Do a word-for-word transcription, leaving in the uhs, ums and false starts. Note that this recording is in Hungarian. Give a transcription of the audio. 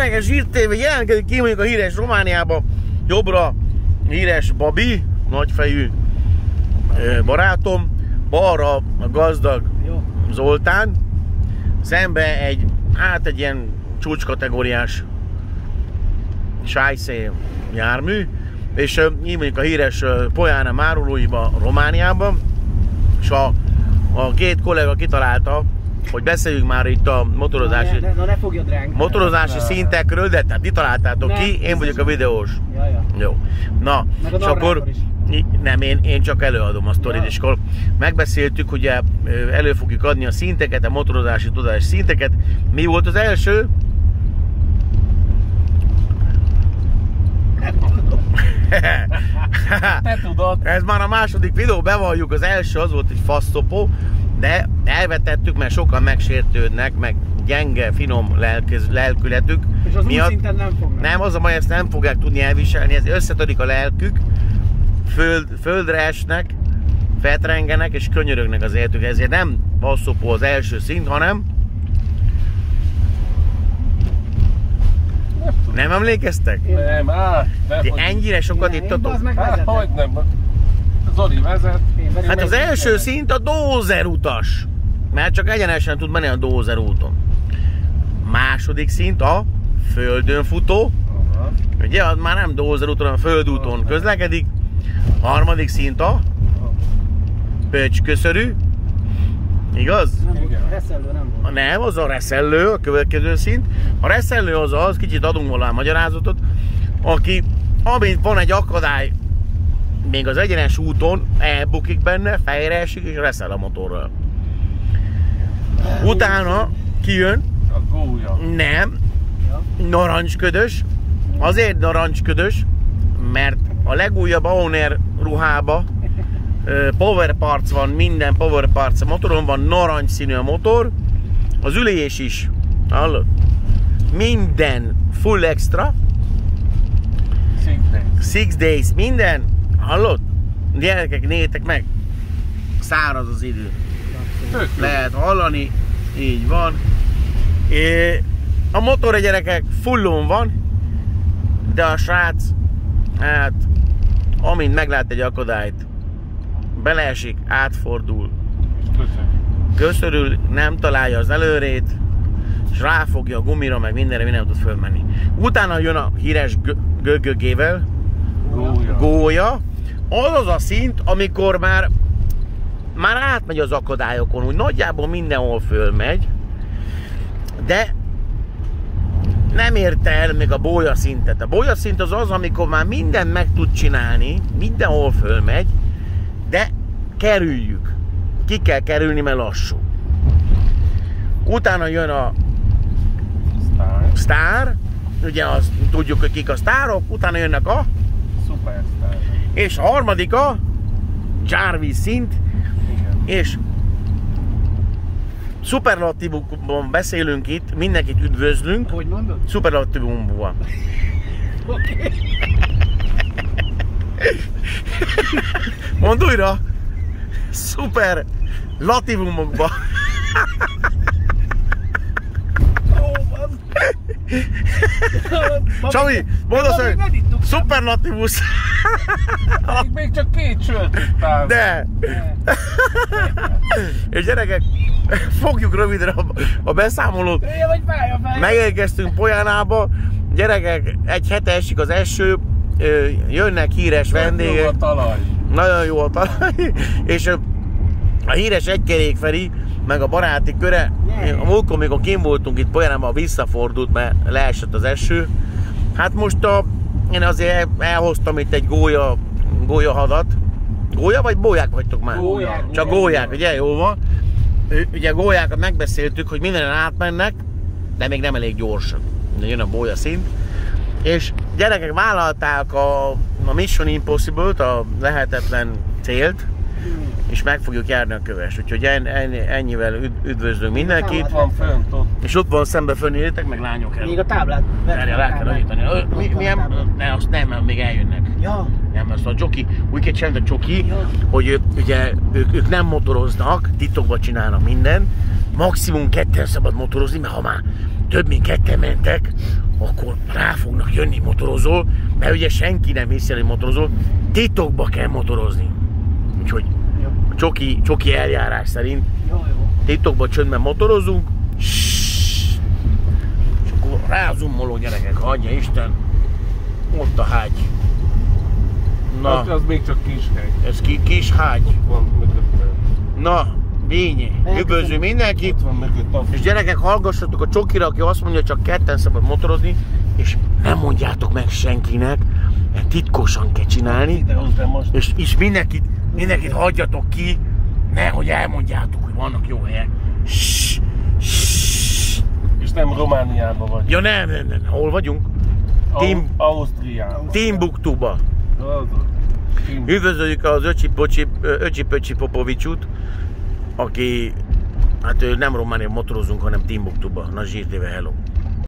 Gyerekek, Zsirt té vé jelentkezik ki mondjuk a híres Romániába. Jobbra híres Babi, nagyfejű barátom. Balra a gazdag Zoltán. Szembe egy, hát egy ilyen csúcskategóriás sájszé jármű. És így mondjuk a híres Pojána Márulóiba, Romániában. És a, a két kollega kitalálta, hogy beszéljünk már itt a motorozási, na, ne, na, ne fogja ránk. motorozási szintekről, de tehát ti találtátok nem, ki, én vagyok a videós. Ja, ja. Jó. Na, és akkor is. Nem, én, én csak előadom a sztorit, ja. És akkor megbeszéltük, hogy elő fogjuk adni a szinteket, a motorozási tudási szinteket. Mi volt az első? Te tudod. Ez már a második videó, bevalljuk, az első az volt egy faszopó, de elvetettük, mert sokan megsértődnek, meg gyenge, finom lelkez, lelkületük. És az miatt, úgy szinten nem fognak. Nem, az a baj, ezt nem fogják tudni elviselni, ez összetörik a lelkük, föld, földre esnek, fetrengenek és könyörögnek az életük, ezért nem faszopó az első szint, hanem nem emlékeztek? Nem, á, nem. De ennyire sokat ittatok? Hát, hogy nem. Zoli vezet. Hát az első szint a dózer utas. Mert csak egyenesen tud menni a dózer úton. Második szint a földön futó. Aha. Ugye, az már nem dózer úton, hanem földúton közlekedik. Harmadik szint a pöcsköszörű. Igaz? Nem volt, a reszellő nem volt. Nem, az a reszellő, a következő szint. A reszellő az az, kicsit adunk volna a magyarázatot, aki, amint van egy akadály, még az egyenes úton elbukik benne, fejre esik és reszel a motorral. Utána kijön, a gólya. Nem, narancsködös. Azért narancsködös, mert a legújabb Aoner ruhába power parts van, minden power parts a motoron van, narancsszínű a motor, az ülés is, hallod? Minden full extra, Six days. Six days, minden, hallod? Gyerekek, nézzetek meg, száraz az idő, lehet hallani, így van. É, a motor, a gyerekek, fullon van, de a srác, hát, amint meglát egy akadályt, beleesik, átfordul, köszörül, nem találja az előrét, és ráfogja a gumira, meg mindenre, minden nem tud fölmenni. Utána jön a híres gögögével, Gólya. gólya. Az az a szint, amikor már, már átmegy az akadályokon, úgy nagyjából mindenhol fölmegy, de nem érte el még a bólya szintet. A bólya szint az az, amikor már mindent meg tud csinálni, mindenhol fölmegy, de kerüljük. Ki kell kerülni, mert lassú. Utána jön a Star. Star, ugye azt tudjuk, hogy kik a sztárok, utána jönnek a Superstar. és a harmadik a Jarvis szint, Igen. és szuperlatívumban beszélünk itt, mindenkit üdvözlünk. Hogy mondod? Szuperlatívumban. Oké. Mondd újra! Szuper latívumokba. Csavi, mondd azt, hogy szuperlatívusz. Még, még csak két sört ittál. De! És gyerekek, fogjuk rövidre a, a beszámolót. Megérkeztünk Pojánába. Gyerekek, egy hete esik az eső, jönnek híres vendégek. Jó a talaj. Nagyon jó a talaj. És a híres Egykerék Feri, meg a baráti köre, a múltkor, amikor kint voltunk itt Pojanában, visszafordult, mert leesett az eső. Hát most a, én azért elhoztam itt egy gólya, gólyahadat. Gólya vagy bóják vagytok már? Gólyák. Csak gólyák, ugye? Jó van. Ugye gólyákat megbeszéltük, hogy mindenen átmennek, de még nem elég gyorsan. Jön a bólya szint. És gyerekek, vállalták a, a Mission Impossible-t, a lehetetlen célt, és meg fogjuk járni a köves. Úgyhogy ennyi, ennyivel üdvözlünk mindenkit. Ott van fönt, ott. És ott van szembe fönnétek, meg lányok el. Még a táblát. Erre rá kell állítani. Mi, milyen? Ne, azt nem, mert még eljönnek. Ja. Nem, azt a jockey, úgy kell csinálni a jockey, ja. Hogy ők, ugye, ők, ők nem motoroznak, titokban csinálnak mindent. Maximum ketten szabad motorozni, mert ha már több mint ketten mentek, akkor rá fognak jönni, motorozol, mert ugye senki nem hiszi, hogy motorozol, titokba kell motorozni. Úgyhogy a csoki, csoki eljárás szerint Jó, jó. titokba csöndben motorozunk, és akkor rázummoló gyerekek, hagyja Isten, ott a hágy. Na, Az, az még csak kis hegy. ez ki, kis hágy. Ott van mögötte. Na, Bényi, üdvözlünk mindenkit. Ott van mögött a... És gyerekek, hallgassatok a csokira, aki azt mondja, hogy csak ketten szabad motorozni, és nem mondjátok meg senkinek, mert titkosan kell csinálni, Idehozzám most. és, és mindenkit, mindenkit hagyjatok ki, nehogy elmondjátok, hogy vannak jó helyek. Ssss, ssss. És nem Romániában vagy. Ja nem, nem, nem, hol vagyunk? Tim- Au- Ausztriában. Timbuktuba. Az. Tim- Üdvözöljük az Öcsi-Pocsi, Öcsi-Pöcsi Popovicsut, aki, hát ő nem Romániában motorozunk, hanem Timbuktuba. Na zsírtéve, hello.